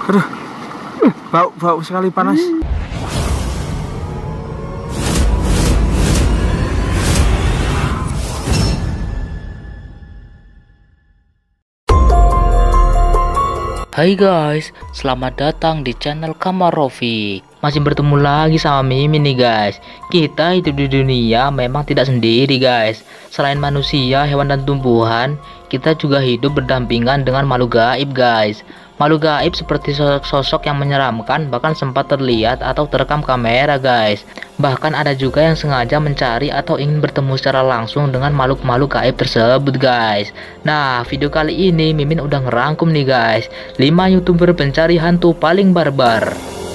Aduh, bau sekali panas. Hai guys, selamat datang di channel Kamar Rofik. Masih bertemu lagi sama Mimin nih guys. Kita hidup di dunia memang tidak sendiri guys. Selain manusia, hewan dan tumbuhan, kita juga hidup berdampingan dengan makhluk gaib guys. Makhluk gaib seperti sosok yang menyeramkan bahkan sempat terlihat atau terekam kamera guys. Bahkan ada juga yang sengaja mencari atau ingin bertemu secara langsung dengan makhluk-makhluk gaib tersebut guys. Nah, video kali ini Mimin udah ngerangkum nih guys 5 YouTuber pencari hantu paling barbar.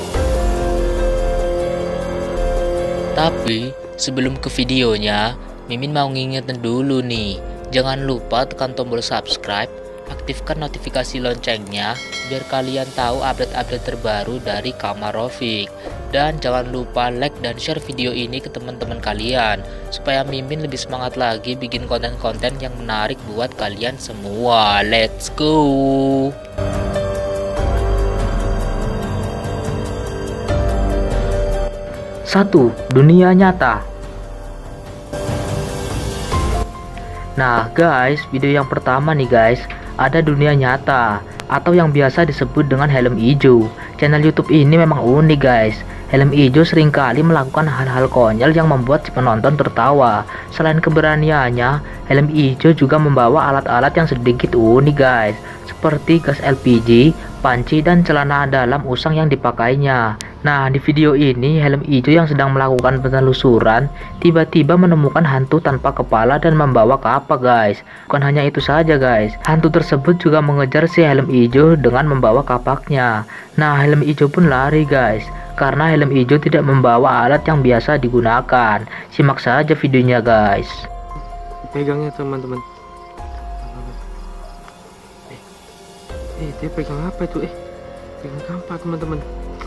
Tapi sebelum ke videonya, Mimin mau ngingetin dulu nih, jangan lupa tekan tombol subscribe, aktifkan notifikasi loncengnya biar kalian tahu update-update terbaru dari Kamar Rofik. Dan jangan lupa like dan share video ini ke teman-teman kalian supaya Mimin lebih semangat lagi bikin konten-konten yang menarik buat kalian semua. Let's go. Satu, dunia nyata. Nah guys, video yang pertama nih guys, ada dunia nyata atau yang biasa disebut dengan helm hijau. Channel YouTube ini memang unik guys. Helm hijau seringkali melakukan hal-hal konyol yang membuat si penonton tertawa. Selain keberaniannya, helm hijau juga membawa alat-alat yang sedikit unik guys, seperti gas LPG, panci, dan celana dalam usang yang dipakainya. Nah, di video ini helm hijau yang sedang melakukan penelusuran tiba-tiba menemukan hantu tanpa kepala dan membawa kapak guys. Bukan hanya itu saja guys, hantu tersebut juga mengejar si helm hijau dengan membawa kapaknya. Nah, helm hijau pun lari guys, karena helm hijau tidak membawa alat yang biasa digunakan. Simak saja videonya guys. Pegangnya teman-teman. Dia pegang apa itu? Pegang kampak teman-teman.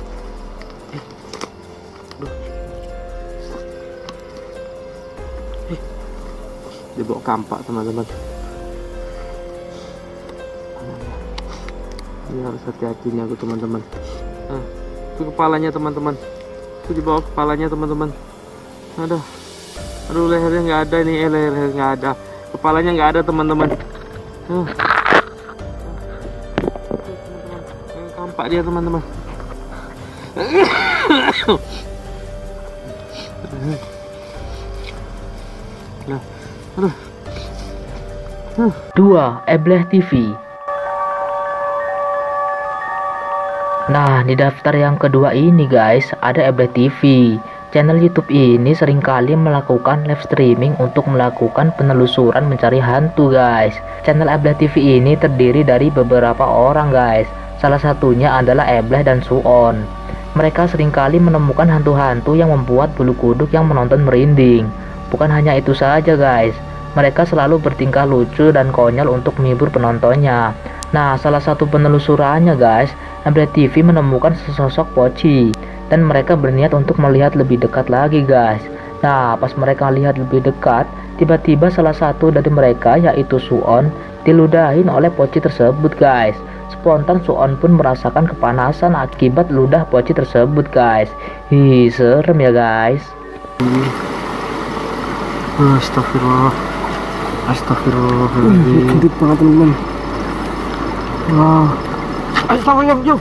Dia bawa kampak teman-teman. Ini harus hati-hati nih aku teman-teman. Nah, itu kepalanya teman-teman. Itu di bawah kepalanya teman-teman. Aduh lehernya nggak ada nih, lehernya nggak ada, kepalanya nggak ada teman-teman. Kampak dia teman-teman. Nah, aduh. 2. Ebleh TV. Nah, di daftar yang kedua ini guys, ada Ebleh TV. Channel YouTube ini seringkali melakukan live streaming untuk melakukan penelusuran mencari hantu guys. Channel Ebleh TV ini terdiri dari beberapa orang guys. Salah satunya adalah Ebleh dan Suon. Mereka seringkali menemukan hantu-hantu yang membuat bulu kuduk yang menonton merinding. Bukan hanya itu saja guys, mereka selalu bertingkah lucu dan konyol untuk menghibur penontonnya. Nah, salah satu penelusurannya guys, Ebleh TV menemukan sesosok poci dan mereka berniat untuk melihat lebih dekat lagi guys. Nah, pas mereka lihat lebih dekat, tiba-tiba salah satu dari mereka yaitu Suon diludahin oleh poci tersebut guys. Spontan Suon pun merasakan kepanasan akibat ludah poci tersebut guys. Hi, serem ya guys. Astagfirullah. Astagfirullahaladzim. Gendut banget teman-teman. Wah. Astagfirullah.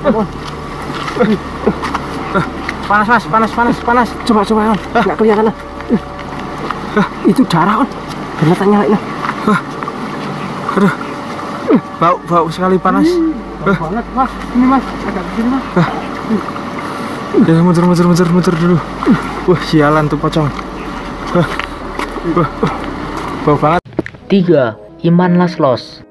Panas mas, panas. Coba on. Nggak kelihatan lah. Itu darah on. Bener tak nyalain lah. Aduh. Bau sekali panas. Bau banget mas. Ini mas, agak begini mas. Ya muter dulu. Wah sialan tuh pocong. Bau banget. 3. Iman Laslos.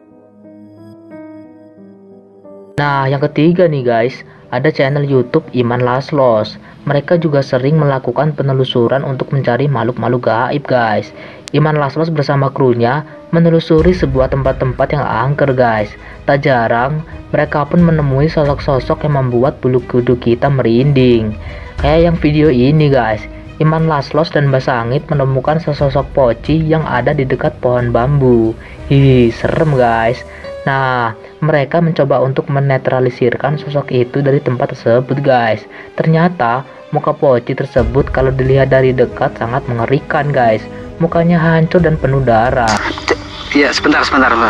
Nah, yang ketiga nih guys, ada channel YouTube Iman Laslos. Mereka juga sering melakukan penelusuran untuk mencari makhluk-makhluk gaib guys. Iman Laslos bersama krunya menelusuri sebuah tempat-tempat yang angker guys. Tak jarang mereka pun menemui sosok-sosok yang membuat bulu kuduk kita merinding. Kayak yang video ini guys, Iman Laslos dan Mbak Sangit menemukan sesosok poci yang ada di dekat pohon bambu. Serem guys. Nah, Mereka mencoba untuk menetralisirkan sosok itu dari tempat tersebut guys. Ternyata muka Poci tersebut kalau dilihat dari dekat sangat mengerikan guys. Mukanya hancur dan penuh darah. Iya, sebentar.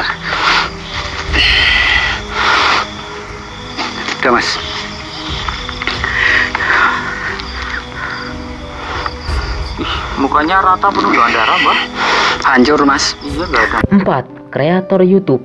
Udah mas. Mukanya rata penuh dengan darah, Mbak. Hancur, Mas. Iya, enggak ada. 4. Kreator YouTube.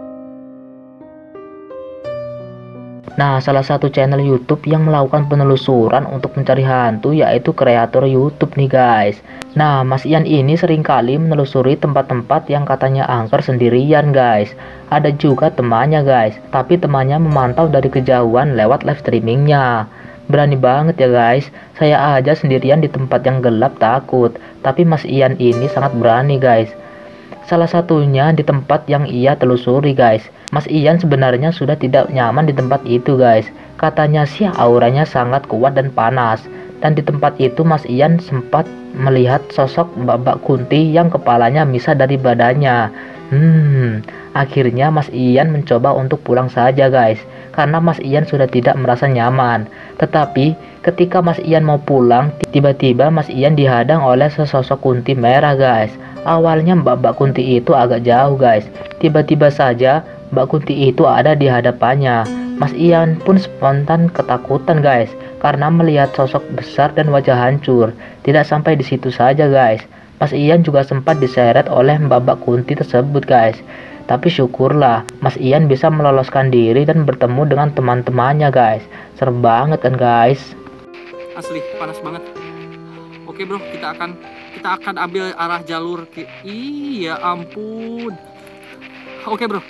Nah, salah satu channel YouTube yang melakukan penelusuran untuk mencari hantu yaitu kreator YouTube nih guys. Nah, Mas Ian ini seringkali menelusuri tempat-tempat yang katanya angker sendirian guys. Ada juga temannya guys, tapi temannya memantau dari kejauhan lewat live streamingnya. Berani banget ya guys, saya aja sendirian di tempat yang gelap takut, tapi Mas Ian ini sangat berani guys. Salah satunya di tempat yang ia telusuri guys. Mas Ian sebenarnya sudah tidak nyaman di tempat itu guys. Katanya sih auranya sangat kuat dan panas. Dan di tempat itu Mas Ian sempat melihat sosok Mbak Kunti yang kepalanya misah dari badannya. Akhirnya Mas Ian mencoba untuk pulang saja guys, karena Mas Ian sudah tidak merasa nyaman. Tetapi ketika Mas Ian mau pulang, tiba-tiba Mas Ian dihadang oleh sesosok kunti merah guys. Awalnya Mbak Kunti itu agak jauh guys. Tiba-tiba saja Mbak Kunti itu ada di hadapannya. Mas Ian pun spontan ketakutan guys, karena melihat sosok besar dan wajah hancur. Tidak sampai di situ saja guys, Mas Ian juga sempat diseret oleh Mbak Kunti tersebut guys. Tapi syukurlah Mas Ian bisa meloloskan diri dan bertemu dengan teman-temannya guys. Serem banget kan guys. Asli panas banget. Oke bro, kita akan ambil arah jalur ke... Iya ampun. Oke bro.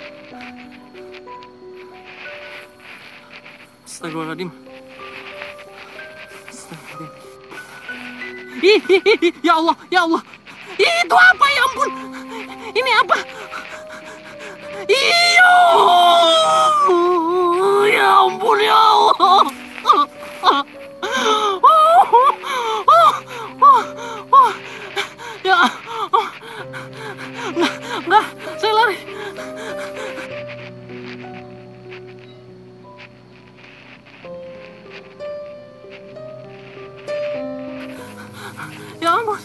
Astagfirullahaladzim. Ya Allah, ya Allah. Itu apa ya ampun? Ini apa? Iya. Ya ampun ya Allah. Ya. Enggak, saya lari. Ya ampun.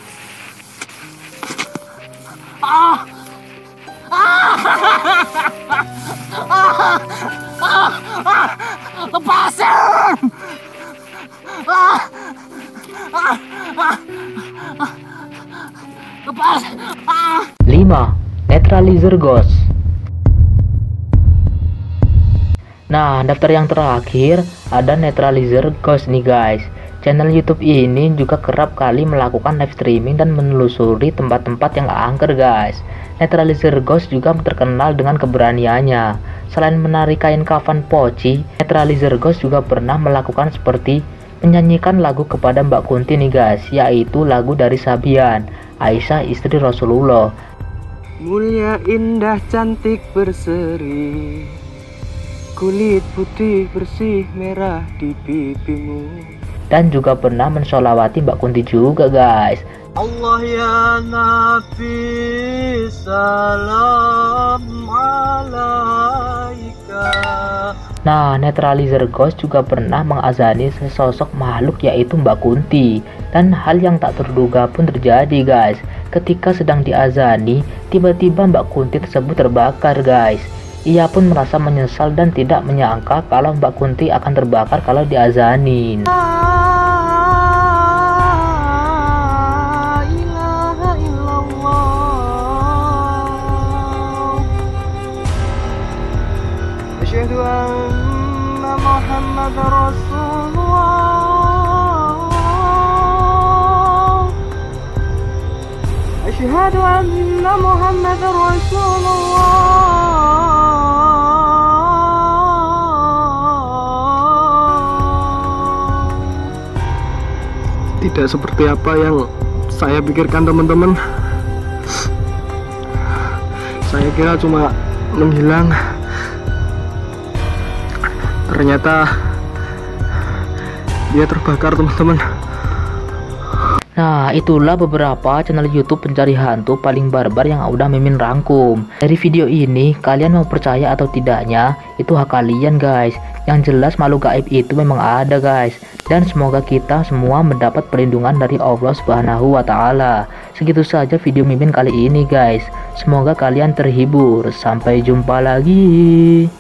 Lepasin. Lepas. 5. Netralizer Ghost. Nah, daftar yang terakhir ada Netralizer Ghost nih guys. Channel YouTube ini juga kerap kali melakukan live streaming dan menelusuri tempat-tempat yang angker guys. Netralizer Ghost juga terkenal dengan keberaniannya. Selain menari kain kafan Poci, Netralizer Ghost juga pernah melakukan seperti menyanyikan lagu kepada Mbak Kunti nih guys, yaitu lagu dari Sabian, Aisyah istri Rasulullah. Mulia, indah, cantik, berseri, kulit putih, bersih, merah di pipimu. Dan juga pernah mensolawati Mbak Kunti juga guys. Allah ya Nabi, salam alaika. Nah, Netralizer Ghost juga pernah mengazani sesosok makhluk yaitu Mbak Kunti. Dan hal yang tak terduga pun terjadi guys. Ketika sedang diazani, tiba-tiba Mbak Kunti tersebut terbakar guys. Ia pun merasa menyesal dan tidak menyangka kalau Mbak Kunti akan terbakar kalau diazanin. Asyhadu anna Muhammadar Rasulullah. Asyhadu anna Muhammadar Rasulullah. Tidak seperti apa yang saya pikirkan teman-teman. Saya kira cuma menghilang. Ternyata dia terbakar teman-teman. Nah, itulah beberapa channel YouTube pencari hantu paling barbar yang udah Mimin rangkum. Dari video ini, kalian mau percaya atau tidaknya, itu hak kalian guys. Yang jelas makhluk gaib itu memang ada guys. Dan semoga kita semua mendapat perlindungan dari Allah Subhanahu wa Ta'ala. Segitu saja video Mimin kali ini guys. Semoga kalian terhibur. Sampai jumpa lagi.